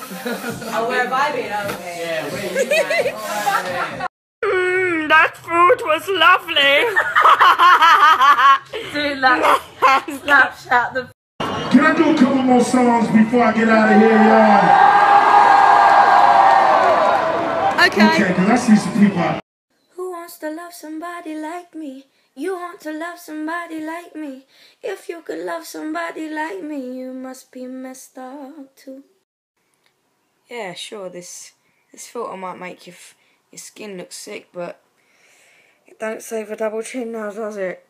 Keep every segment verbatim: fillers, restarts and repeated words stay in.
Oh, where have I been? Okay. Yeah, where you been? Mmm, that food was lovely. Doing that Snapchat the. Can I do a couple more songs before I get out of here, y'all? Okay. Okay, because I see some people out. Who wants to love somebody like me? You want to love somebody like me. If you could love somebody like me, you must be messed up too. Yeah, sure, this this filter might make your, your skin look sick, but it don't save a double chin now, does it?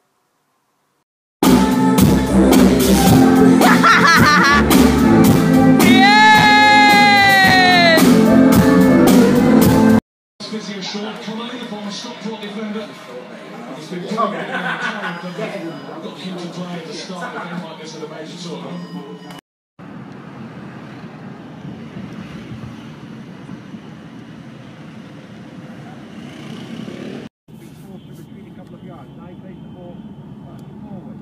Physio Sean Connery, the former Stockport defender. He's been playing at the time, got him to play at the start of a game like this at a major tournament. Forced to retreat a couple of yards. Now he plays the ball forward.